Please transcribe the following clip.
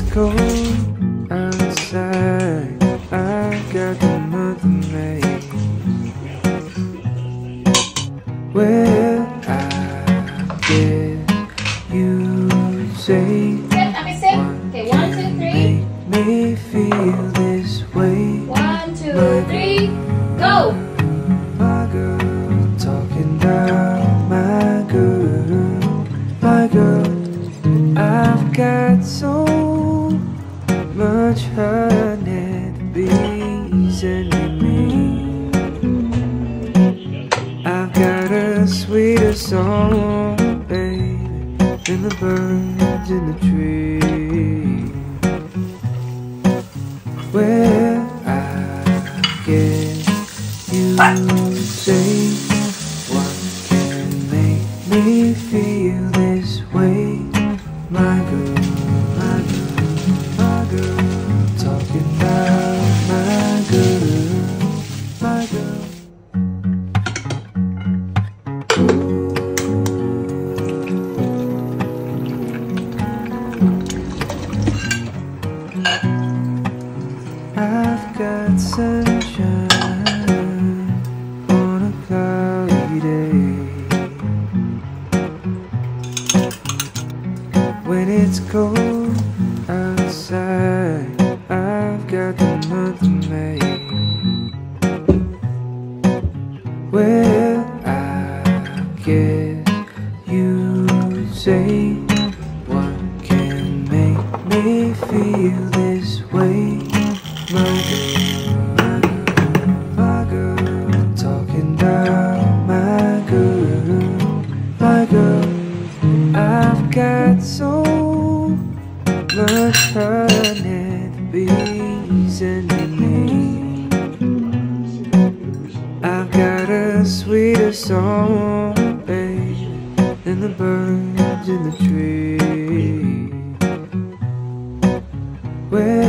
cold outside, I got the month of May. Well, I guess you say Okay, 1, 2, 3. make me feel this way. 1, 2, 3, go! My girl, talking about my girl, my girl. I've got so much honey to be sending me. I've got a sweeter song, baby, than the birds in the tree. Well, I guess you say what can make me feel this way. My girl, my girl, my girl, talking about my girl, my girl. I've got sunshine on a cloudy day. When it's cold outside, I've got the month of May. Well, I guess you say what can make me feel this way. My girl, my girl, talking about my girl, my girl. I've got so much honey to be sending me. I've got a sweeter song, baby, than the birds in the tree. Well,